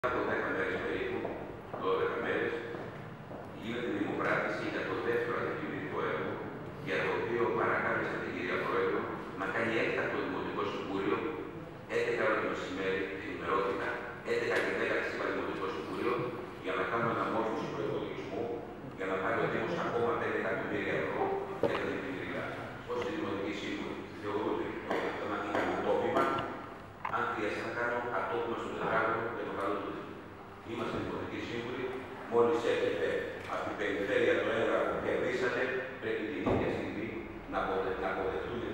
Από 10 μέρες περίπου, 12 μέρες, γίνεται δημοπράτηση για το δεύτερο αντικειμενικό έργο, για το οποίο παρακάλεσα την κυρία Πρόεδρο να κάνει έκτακτο Δημοτικό Συμβούλιο, 11 ώρα το μεσημέρι, ενημερώθηκα, 11 και 10 είπα Δημοτικό Συμβούλιο, για να κάνουμε αναμόρφωση του προϋπολογισμού, για να πάρει ο Δήμος ακόμα 5 εκατομμύρια ευρώ για τα δημιουργικά. Όσοι δημοτικοί σύμβουλοι θεωρούνται ότι αυτό να είναι ουτόπημα, αν χρειάζεται να κάνω ατόπιμα στο τετράγωνο για το καλό του Δήμου. Είμαστε δημοτικοί σύμβουλοι, μόλις έχετε από την περιφέρεια το έγγραφο που κερδίσατε, πρέπει την ίδια στιγμή να αποδεχτούν